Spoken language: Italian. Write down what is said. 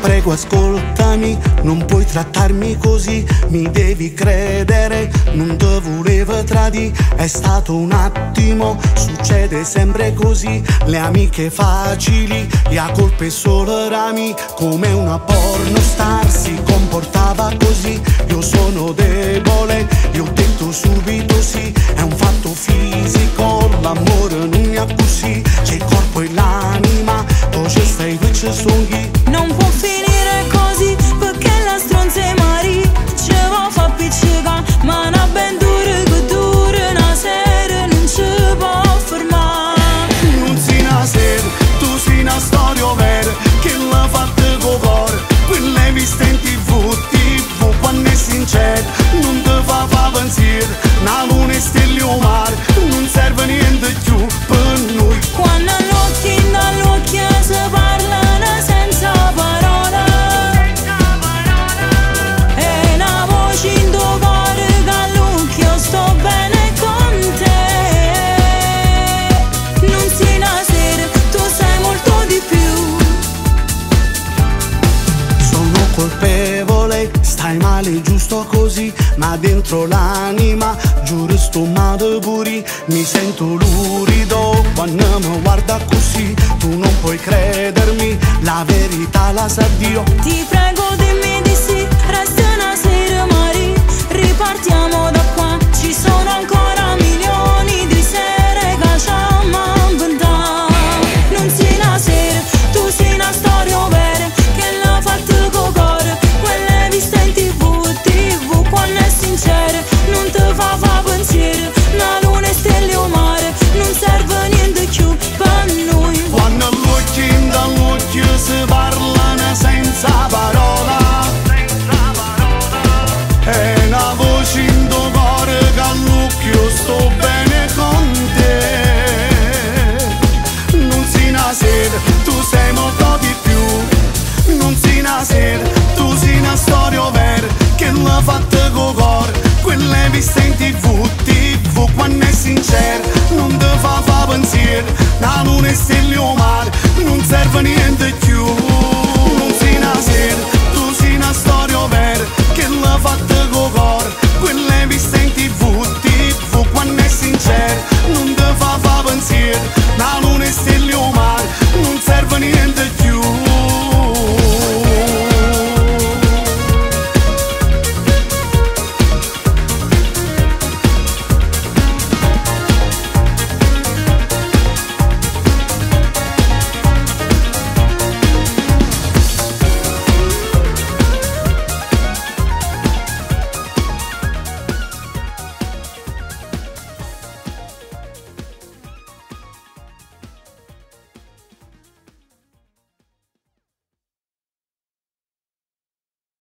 prego ascoltami, non puoi trattarmi così, mi devi credere, non te volevo tradire, è stato un attimo, succede sempre così, le amiche facili, e a colpe solo rami, come una pornostar si comportava così, io sono debole, io ho detto subito sì, è un fatto fisico, l'amore non mi ha così, c'è il corpo e l'anima, poi ci stai qui ci songhi. Non può finire così perché la stronza è Mari ce va fa piccica, ma una ben dura che dura una sera non ci può fermare. Non sei una sera, tu sei una storia vera che l'ha fatta con cuore, quelle viste in TV quando è sincero, non ti fa pensiero, una luna e stelle o mare, non serve niente più per noi. Quando all'occhio dall'occhio si parlano senza parole, e una voce in tuo cuore che all'occhio sto bene con te. Non sei una sera, tu sei molto di più. Sono colpevole, stai male giusto così, ma dentro l'anima giuro sto male pure, mi sento lurido quando mi guarda così, tu non puoi credermi, la verità la sa Dio. Ti prego dimmi di sì, resta una sera Mari, ripartiamo da